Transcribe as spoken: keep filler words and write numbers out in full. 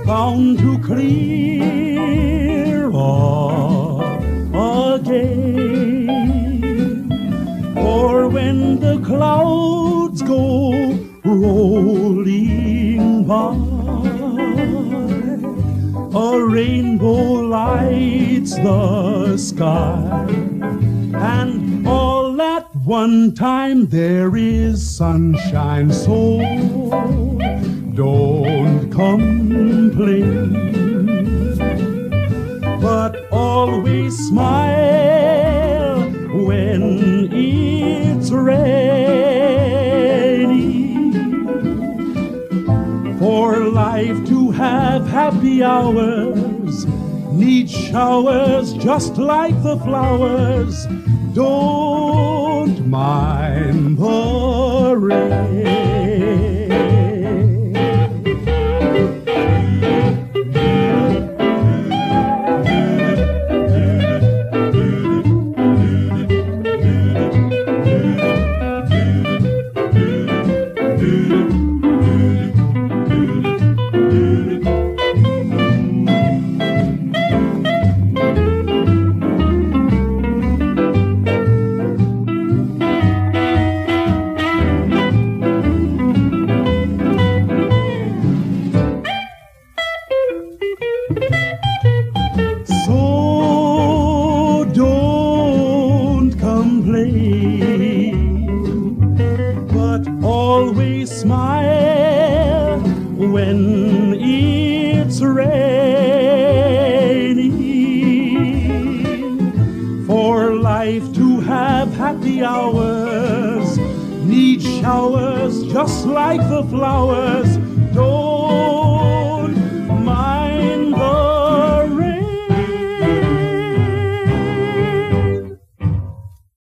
bound to clear up again. For when the clouds go rolling by, a rainbow lights the sky, and all at one time there is sunshine. So don't complain, but always smile when it's raining. For life to have happy hours needs showers just like the flowers. Don't mind the rain. So don't complain, but always smile when it's raining. For life to have happy hours needs showers just like the flowers. Don't